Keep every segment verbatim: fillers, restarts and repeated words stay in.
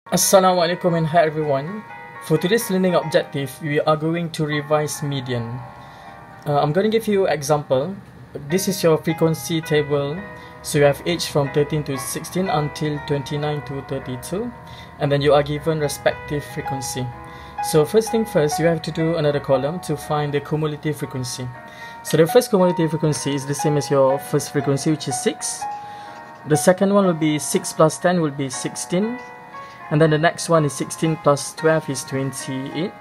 Assalamualaikum and hi everyone. For today's learning objective, we are going to revise median. Uh, I'm going to give you an example. This is your frequency table. So you have age from thirteen to sixteen until twenty-nine to thirty-two, and then you are given respective frequency. So first thing first, you have to do another column to find the cumulative frequency. So the first cumulative frequency is the same as your first frequency, which is six. The second one will be six plus ten will be sixteen. And then the next one is sixteen plus twelve is twenty-eight.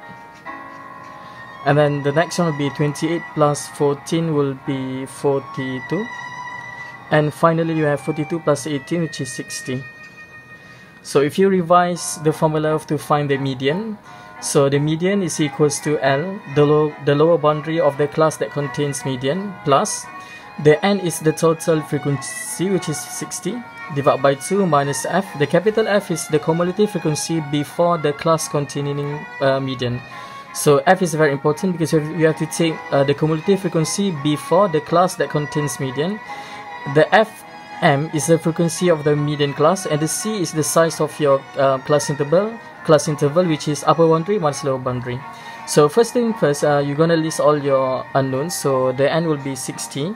And then the next one will be twenty-eight plus fourteen will be forty-two. And finally you have forty-two plus eighteen, which is sixty. So if you revise the formula to find the median, so the median is equals to L, the, low, the lower boundary of the class that contains median, plus the N is the total frequency, which is sixty, divided by two minus F. The capital F is the cumulative frequency before the class containing uh, median. So F is very important because you have to take uh, the cumulative frequency before the class that contains median. The F M is the frequency of the median class, and the C is the size of your uh, class interval, class interval, which is upper boundary minus lower boundary. So first thing first, uh, you're gonna list all your unknowns. So the N will be sixty.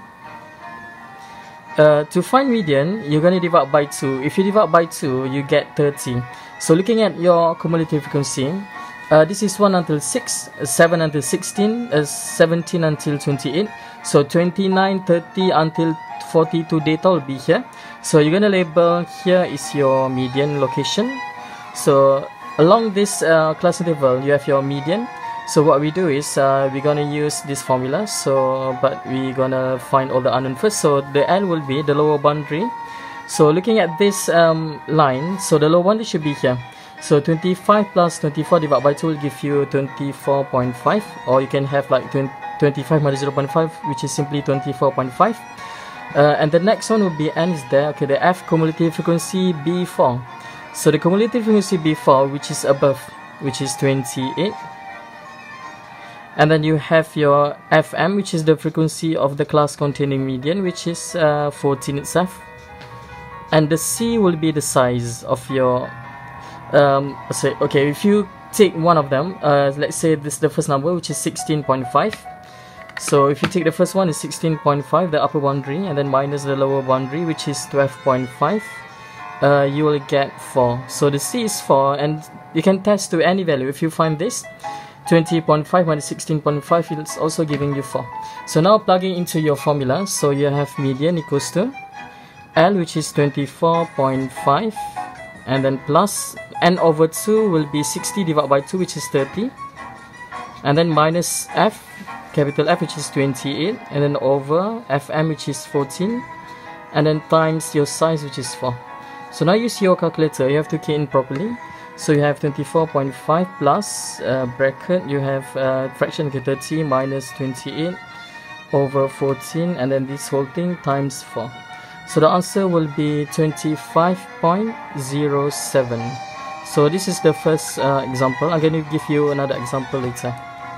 Uh, to find median, you're going to divide by two. If you divide by two, you get thirty. So looking at your cumulative frequency, uh, this is one until six, seven until sixteen, uh, seventeen until twenty-eight. So twenty-nine, thirty until forty-two data will be here. So you're going to label here is your median location. So along this uh, class interval, you have your median. So what we do is uh, we're gonna use this formula. So but we're gonna find all the unknown first. So the N will be the lower boundary. So looking at this um, line, so the lower boundary should be here. So twenty-five plus twenty-four divided by two will give you twenty-four point five, or you can have like twenty-five minus zero point five, which is simply twenty-four point five. Uh, and the next one will be N is there. Okay, the F cumulative frequency B four. So the cumulative frequency B four, which is above, which is twenty-eight. And then you have your F M, which is the frequency of the class containing median, which is uh, fourteen itself. And the C will be the size of your um, say, okay, if you take one of them, uh, let's say this is the first number, which is sixteen point five. So if you take the first one is sixteen point five, the upper boundary, and then minus the lower boundary, which is twelve point five, uh, you will get four. So the C is four, and you can test to any value. If you find this, twenty point five minus sixteen point five is also giving you four. So now plugging into your formula, so you have median equals to L, which is twenty-four point five, and then plus N over two will be sixty divided by two, which is thirty, and then minus F, capital F, which is twenty-eight, and then over F M, which is fourteen, and then times your size, which is four. So now use your calculator, you have to key in properly. So you have twenty-four point five plus uh, bracket, you have uh, fraction, okay, thirty minus twenty-eight over fourteen, and then this whole thing times four. So the answer will be twenty-five point zero seven. So this is the first uh, example. I'm going to give you another example later.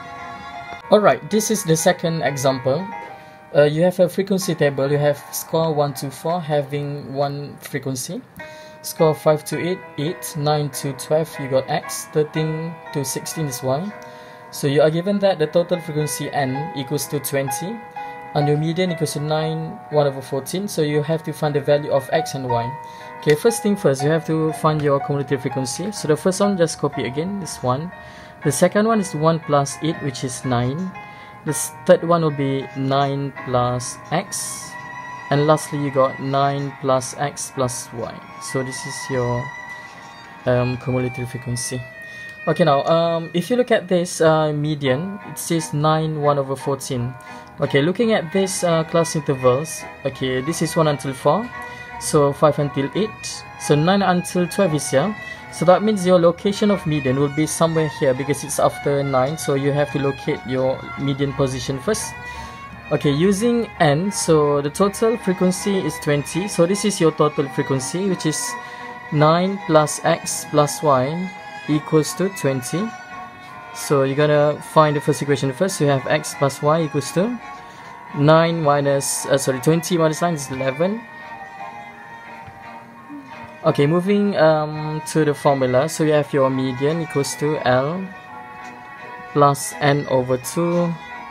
Alright, this is the second example. Uh, you have a frequency table. You have score one to four having one frequency. Score five to eight, eight, nine to twelve, you got X, thirteen to sixteen is Y. So you are given that the total frequency N equals to twenty, and your median equals to nine, one over fourteen, so you have to find the value of X and Y. Okay, first thing first, you have to find your cumulative frequency. So the first one, just copy again, this one. The second one is one plus eight, which is nine. The third one will be nine plus X. And lastly, you got nine plus X plus Y. So this is your um, cumulative frequency. Okay, now um, if you look at this uh, median, it says nine, one over fourteen. Okay, looking at this uh, class intervals, okay, this is one until four, so five until eight, so nine until twelve is here. So that means your location of median will be somewhere here because it's after nine, so you have to locate your median position first. Okay, using N, so the total frequency is twenty, so this is your total frequency, which is nine plus X plus Y equals to twenty. So you're gonna find the first equation first. So you have X plus Y equals to nine minus, uh, sorry, twenty minus nine is eleven. Okay, moving um, to the formula. So you have your median equals to L plus N over two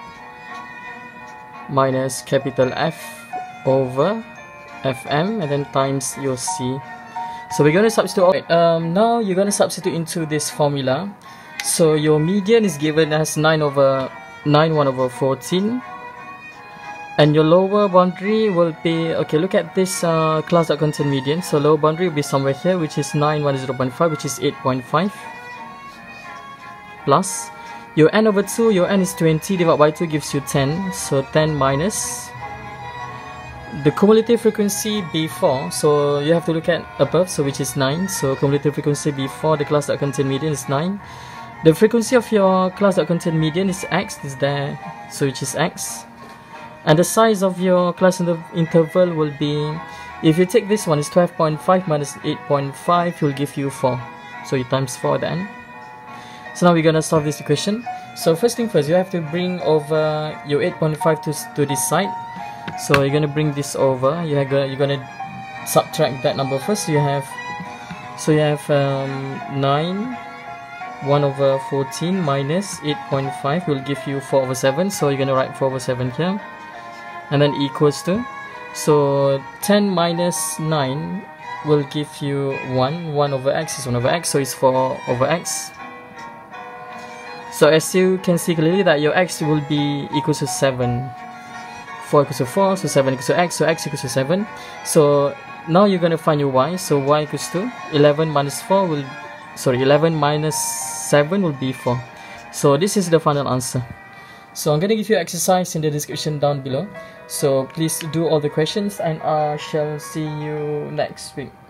minus capital F over F M, and then times your C. So we're going to substitute. Right, um, now you're going to substitute into this formula. So your median is given as nine over nine one over fourteen. And your lower boundary will be, okay, look at this uh, class that contain median. So lower boundary will be somewhere here, which is nine one zero point five, which is eight point five. Plus your n over two, your n is twenty, divided by two gives you ten. So ten minus the cumulative frequency B four. So you have to look at above, so which is nine. So cumulative frequency B four, the class that contain median, is nine. The frequency of your class that contain median is x, is there, so which is x. And the size of your class inter interval will be, if you take this one, is twelve point five minus eight point five, will give you four. So you times four then. So now we're gonna solve this equation. So first thing first, you have to bring over your eight point five to, to this side. So you're gonna bring this over. You're gonna, you're gonna subtract that number first. So you have, so you have um, nine one over fourteen minus eight point five will give you four over seven. So you're gonna write four over seven here. And then equals to, so ten minus nine will give you one. one over x is one over x, so it's four over x. So as you can see clearly that your x will be equal to seven. four equals to four, so seven equals to x, so x equals to seven. So now you're going to find your y, so y equals to eleven minus four will, sorry, eleven minus seven will be four. So this is the final answer. So I'm going to give you exercise in the description down below. So please do all the questions, and I shall see you next week.